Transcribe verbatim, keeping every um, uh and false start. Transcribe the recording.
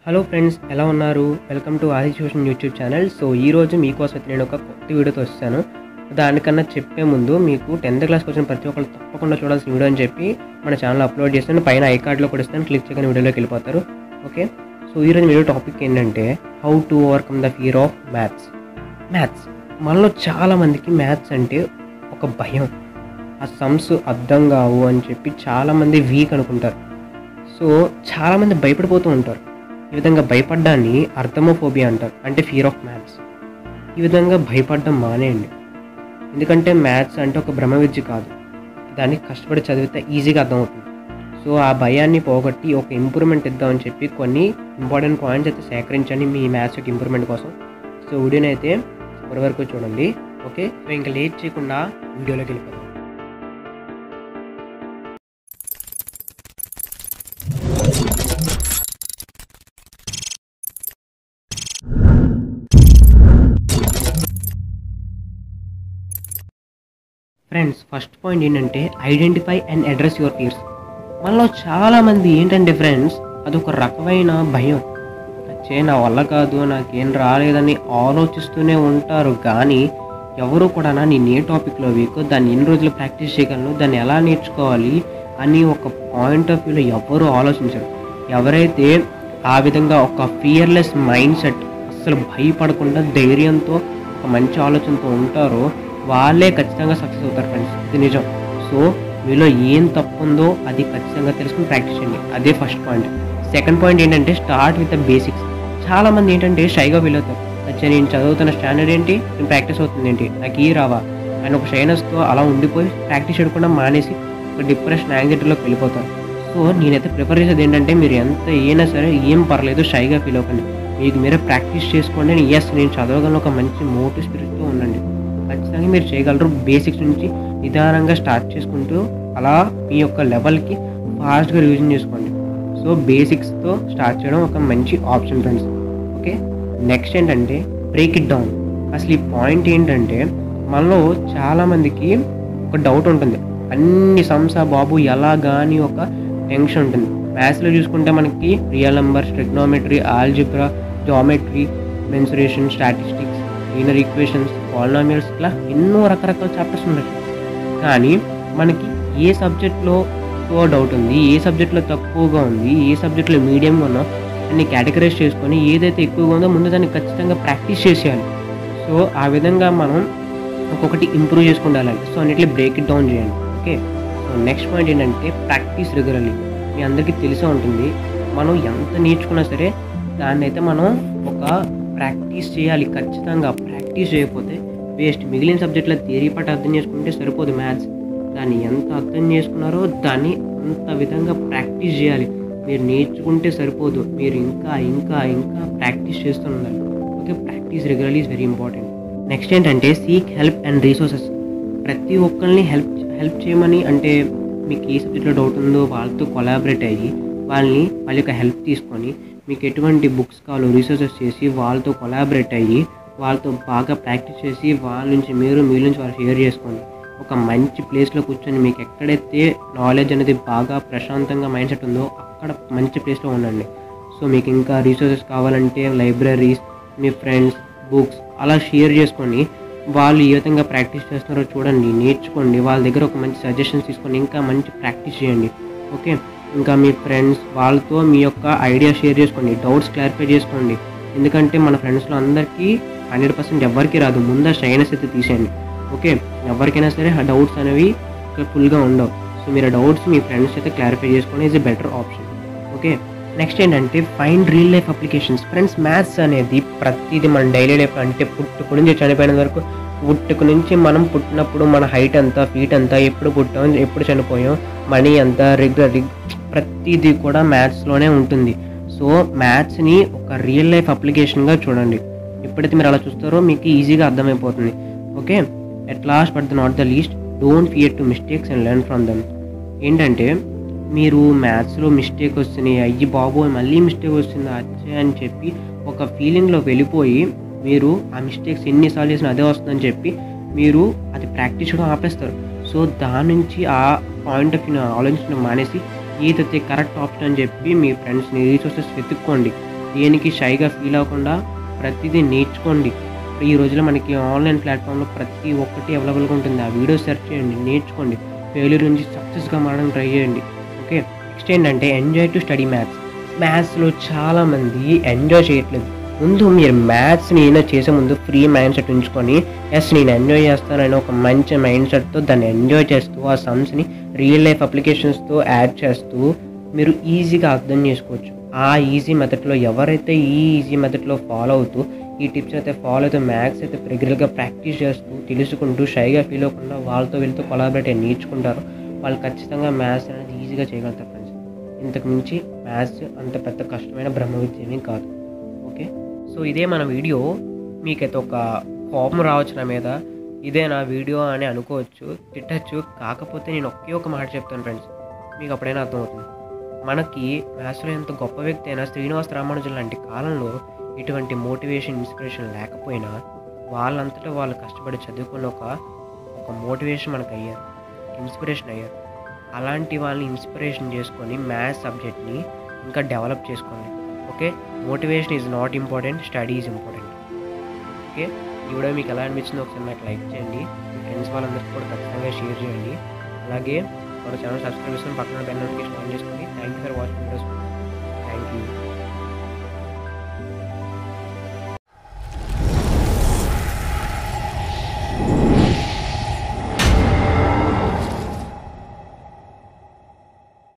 Hello friends, ఎలా ఉన్నారు? Welcome to Adi tuition YouTube channel. So ఈరోజు మీకోసం నేను ఒక కొత్త వీడియోతో వచ్చాను. దానికన్నా చెప్పే ముందు మీకు టెన్త్ క్లాస్కి వచ్చిన ప్రతి ఒక్కరు తప్పకుండా చూడాల్సిన వీడియో అని చెప్పి మన ఛానల్ అప్లోడ్ చేస్తాను. పైన ఐ కార్డ్లో కూడా ఇస్తాను, క్లిక్ చేయగానే వీడియోలోకి వెళ్ళిపోతారు. ఓకే, సో ఈరోజు వీడియో టాపిక్ ఏంటంటే how to overcome the fear of maths. Maths మనలో చాలామందికి మ్యాథ్స్ అంటే ఒక భయం. ఆ సమ్స్ అర్థం కావు అని చెప్పి చాలామంది వీక్ అనుకుంటారు. సో చాలామంది భయపడిపోతూ ఉంటారు. ఈ విధంగా భయపడ్డాన్ని అర్థమోఫోబియా అంటారు, అంటే ఫియర్ ఆఫ్ మ్యాథ్స్. ఈ విధంగా భయపడడం మానేయండి. ఎందుకంటే మ్యాథ్స్ అంటే ఒక బ్రహ్మ విద్య కాదు, దాన్ని కష్టపడి చదివితే ఈజీగా అర్థమవుతుంది. సో ఆ భయాన్ని పోగొట్టి ఒక ఇంప్రూవ్మెంట్ ఇద్దామని చెప్పి కొన్ని ఇంపార్టెంట్ పాయింట్స్ అయితే సేకరించండి మీ మ్యాథ్స్ యొక్క ఇంప్రూవ్మెంట్ కోసం. సో వీడియోని అయితే ఇప్పటి వరకు చూడండి. ఓకే, సో ఇంకా లేట్ చేయకుండా వీడియోలోకి వెళ్ళిపోతాం. ఫ్రెండ్స్, ఫస్ట్ పాయింట్ ఏంటంటే identify and address your fears. మనలో చాలామంది ఏంటంటే ఫ్రెండ్స్, అదొక రకమైన భయం. చే నా వల్ల కాదు, నాకేం రాలేదని ఆలోచిస్తూనే ఉంటారు. కానీ ఎవరు కూడా నేను ఏ టాపిక్లో వీక్, దాన్ని ఎన్ని రోజులు ప్రాక్టీస్ చేయగలను, దాన్ని ఎలా నేర్చుకోవాలి అని ఒక పాయింట్ ఆఫ్ వ్యూలో ఎవరు ఆలోచించరు. ఎవరైతే ఆ విధంగా ఒక ఫియర్లెస్ మైండ్ సెట్, అస్సలు భయపడకుండా ధైర్యంతో ఒక మంచి ఆలోచనతో ఉంటారో వాళ్ళే ఖచ్చితంగా సక్సెస్ అవుతారు ఫ్రెండ్స్. ఇది నిజం. సో మీలో ఏం తప్పు ఉందో అది ఖచ్చితంగా తెలుసుకుని ప్రాక్టీస్ చేయండి. అదే ఫస్ట్ పాయింట్. సెకండ్ పాయింట్ ఏంటంటే స్టార్ట్ విత్ ద బేసిక్స్. చాలామంది ఏంటంటే షైగా ఫీల్ అవుతారు. అచ్చా, నేను చదువుతున్న స్టాండర్డ్ ఏంటి, నేను ప్రాక్టీస్ అవుతుంది ఏంటి, నాకు ఈ రావా అని ఒక షైనెస్తో అలా ఉండిపోయి ప్రాక్టీస్ చేయకుండా మానేసి ఒక డిప్రెషన్, యాంగ్జైటీలోకి వెళ్ళిపోతారు. సో నేనైతే ప్రిఫర్ చేసేది ఏంటంటే మీరు ఎంత అయినా సరే ఏం పర్లేదు, షైగా ఫీల్ అవ్వకండి. మీకు మీరే ప్రాక్టీస్ చేసుకోండి. ఎస్, నేను చదవగలను ఒక మంచి మోటివ్ స్పిరిట్తో ఉండండి. ఖచ్చితంగా మీరు చేయగలరు. బేసిక్స్ నుంచి నిదానంగా స్టార్ట్ చేసుకుంటూ అలా మీ యొక్క లెవెల్కి ఫాస్ట్గా రివిజన్ చేసుకోండి. సో బేసిక్స్తో స్టార్ట్ చేయడం ఒక మంచి ఆప్షన్ ఫ్రెండ్స్. ఓకే, నెక్స్ట్ ఏంటంటే బ్రేక్ ఇట్ డౌన్. అసలు ఈ పాయింట్ ఏంటంటే మనలో చాలామందికి ఒక డౌట్ ఉంటుంది. అన్ని సంసా బాబు ఎలా కానీ ఒక టెన్షన్ ఉంటుంది. మ్యాథ్స్లో చూసుకుంటే మనకి real numbers, trigonometry, algebra, geometry, mensuration, statistics, linear equations, polynomials, ఇలా ఎన్నో రకరకాల చాప్టర్స్ ఉండొచ్చు. కానీ మనకి ఏ సబ్జెక్ట్లో ఎక్కువ డౌట్ ఉంది, ఏ సబ్జెక్ట్లో తక్కువగా ఉంది, ఏ సబ్జెక్ట్లో మీడియంగా ఉన్నా అన్ని కేటగరైజ్ చేసుకొని ఏదైతే ఎక్కువగా ఉందో ముందు దాన్ని ఖచ్చితంగా ప్రాక్టీస్ చేసేయాలి. సో ఆ విధంగా మనం ఒక్కొక్కటి ఇంప్రూవ్ చేసుకుంటూ వెళ్ళాలి. సో అన్నిటిని బ్రేక్ ఇట్ డౌన్ చేయండి. ఓకే, సో నెక్స్ట్ పాయింట్ ఏంటంటే ప్రాక్టీస్ రెగ్యులర్లీ. మీ అందరికీ తెలిసే ఉంటుంది, మనం ఎంత నేర్చుకున్నా సరే దాన్ని అయితే మనం ఒక ప్రాక్టీస్ చేయాలి. ఖచ్చితంగా ప్రాక్టీస్ చేయకపోతే వేస్ట్. మిగిలిన సబ్జెక్టుల థియరీ పార్ట్ అర్థం చేసుకుంటే సరిపోదు. మ్యాథ్స్ దాన్ని ఎంత అర్థం చేసుకున్నారో దాన్ని అంత విధంగా ప్రాక్టీస్ చేయాలి. మీరు నేర్చుకుంటే సరిపోదు, మీరు ఇంకా ఇంకా ఇంకా ప్రాక్టీస్ చేస్తూ ఉండాలి. Okay, practice regularly is very important. Next ఏంటంటే సీక్ హెల్ప్ అండ్ రీసోర్సెస్. ప్రతి ఒక్కరిని హెల్ప్ హెల్ప్ చేయమని, అంటే మీకు ఏ సబ్జెక్ట్లో డౌట్ ఉందో వాళ్ళతో కొలాబరేట్ అయ్యి వాళ్ళని వాళ్ళ యొక్క హెల్ప్ తీసుకొని మీకు ఎటువంటి బుక్స్ కావాలో రీసెర్చెస్ చేసి వాళ్ళతో కొలాబరేట్ అయ్యి వాళ్ళతో బాగా ప్రాక్టీస్ చేసి వాళ్ళ నుంచి మీరు మీ నుంచి వాళ్ళు షేర్ చేసుకోండి. ఒక మంచి ప్లేస్లో కూర్చొని మీకు ఎక్కడైతే నాలెడ్జ్ అనేది బాగా ప్రశాంతంగా మైండ్ సెట్ ఉందో అక్కడ మంచి ప్లేస్లో ఉండండి. సో మీకు ఇంకా రీసోర్సెస్ కావాలంటే లైబ్రరీస్, మీ ఫ్రెండ్స్, బుక్స్ అలా షేర్ చేసుకొని వాళ్ళు ఏ విధంగా ప్రాక్టీస్ చేస్తున్నారో చూడండి, నేర్చుకోండి. వాళ్ళ దగ్గర ఒక మంచి సజెషన్స్ తీసుకొని ఇంకా మంచి ప్రాక్టీస్ చేయండి. ఓకే, ఇంకా మీ ఫ్రెండ్స్ వాళ్ళతో మీ యొక్క ఐడియా షేర్ చేసుకోండి, డౌట్స్ క్లారిఫై చేసుకోండి. ఎందుకంటే మన ఫ్రెండ్స్లో అందరికీ హండ్రెడ్ పర్సెంట్ ఎవరికి రాదు. ముందు షైనెస్ అయితే తీసేయండి. ఓకే, ఎవరికైనా సరే ఆ డౌట్స్ అనేవి ఫుల్గా ఉండవు. సో మీరు ఆ డౌట్స్ మీ ఫ్రెండ్స్ అయితే క్లారిఫై చేసుకోండి, is a better option. Okay, next ఏంటంటే find real life applications. Friends, maths అనేది ప్రతిదీ మన డైలీ లైఫ్, అంటే పుట్టుకు నుంచి చనిపోయిన వరకు, పుట్టుకు నుంచి మనం పుట్టినప్పుడు మన హైట్ ఎంత, ఫీట్ ఎంత, ఎప్పుడు పుట్టాం, ఎప్పుడు చనిపోయాం, మనీ ఎంత, రెగ్యులర్ ప్రతిదీ కూడా మ్యాథ్స్లోనే ఉంటుంది. సో మ్యాథ్స్ని ఒక రియల్ లైఫ్ అప్లికేషన్గా చూడండి. ఎప్పుడైతే మీరు అలా చూస్తారో మీకు ఈజీగా అర్థమైపోతుంది. Okay, at last but the not the least, don't fear to mistakes and learn from them. ఏంటంటే మీరు మ్యాథ్స్లో మిస్టేక్ వస్తున్నాయి, అయ్యి బాబోయ్ మళ్ళీ మిస్టేక్ వస్తుంది అచ్చే అని చెప్పి ఒక ఫీలింగ్లో వెళ్ళిపోయి మీరు ఆ మిస్టేక్స్ ఎన్నిసార్లు చేసినా అదే వస్తుందని చెప్పి మీరు అది ప్రాక్టీస్ చేయడం ఆపేస్తారు. సో దాని నుంచి ఆ పాయింట్ ఆఫ్ వ్యూ ఆలోచించడం మానేసి ఏదైతే కరెక్ట్ ఆప్షన్ అని చెప్పి మీ ఫ్రెండ్స్ని రీసోర్సెస్ వెతుక్కోండి. దేనికి షైగా ఫీల్ అవ్వకుండా ప్రతిదీ నేర్చుకోండి. ఈ రోజుల్లో మనకి ఆన్లైన్ ప్లాట్ఫామ్లో ప్రతి ఒక్కటి అవైలబుల్గా ఉంటుంది. ఆ వీడియో సెర్చ్ చేయండి, నేర్చుకోండి. ఫెయిల్యూర్ నుంచి సక్సెస్గా మారడానికి ట్రై చేయండి. ఓకే, నెక్స్ట్ ఏంటంటే ఎంజాయ్ టు స్టడీ మ్యాథ్స్. మ్యాథ్స్లో చాలామంది ఎంజాయ్ చేయట్లేదు. ముందు మీరు మ్యాథ్స్ని ఏదైనా చేసే ముందు ఫ్రీ మైండ్ సెట్ ఉంచుకొని, ఎస్ నేను ఎంజాయ్ చేస్తానని ఒక మంచి మైండ్ సెట్తో దాన్ని ఎంజాయ్ చేస్తూ ఆ సమ్స్ని రియల్ లైఫ్ అప్లికేషన్స్తో యాడ్ చేస్తూ మీరు ఈజీగా అర్థం చేసుకోవచ్చు. ఆ ఈజీ మెథడ్లో ఎవరైతే ఈ ఈజీ మెథడ్లో ఫాలో అవుతూ ఈ టిప్స్ అయితే ఫాలో అవుతూ మ్యాథ్స్ అయితే రెగ్యులర్గా ప్రాక్టీస్ చేస్తూ తెలుసుకుంటూ షైగా ఫీల్ అవ్వకుండా వాళ్ళతో వీళ్ళతో కొలాబరేట్ అయ్యి నేర్చుకుంటారు, వాళ్ళు ఖచ్చితంగా మ్యాథ్స్ అనేది ఈజీగా చేయగలుగుతారు ఫ్రెండ్స్. ఇంతకు మించి మ్యాథ్స్ అంత పెద్ద కష్టమైన బ్రహ్మ విద్య ఏమీ కాదు. ఓకే, సో ఇదే మన వీడియో. మీకైతే ఒక కోపం రావచ్చు నా మీద, ఇదే నా వీడియో అని అనుకోవచ్చు, తిట్టచ్చు. కాకపోతే నేను ఒకే ఒక మాట చెప్తాను ఫ్రెండ్స్, మీకు అప్పుడైనా అర్థమవుతుంది. మనకి మ్యాథ్స్లో ఎంత గొప్ప వ్యక్తి అయినా శ్రీనివాస రామానుజన్ లాంటి కాలంలో ఎటువంటి మోటివేషన్ ఇన్స్పిరేషన్ లేకపోయినా వాళ్ళంతటా వాళ్ళు కష్టపడి చదువుకున్న ఒక ఒక మోటివేషన్ మనకు అయ్యారు, ఇన్స్పిరేషన్ అయ్యారు. అలాంటి వాళ్ళని ఇన్స్పిరేషన్ చేసుకొని మ్యాథ్స్ సబ్జెక్ట్ని ఇంకా డెవలప్ చేసుకోండి. Okay, motivation is not important, study is important. Okay, ఈ వీడియో మీకు ఎలా అనిపించిందో ఒకసారి నాకు లైక్ చేయండి, మీ ఫ్రెండ్స్ వాళ్ళందరికీ కూడా ఖచ్చితంగా షేర్ చేయండి. అలాగే మన ఛానల్ సబ్స్క్రైబ్ చేసుకొని పక్కన బెల్ నోటిఫికేషన్ ఆన్ చేసుకోండి. Thank you for watching videos. Thank you.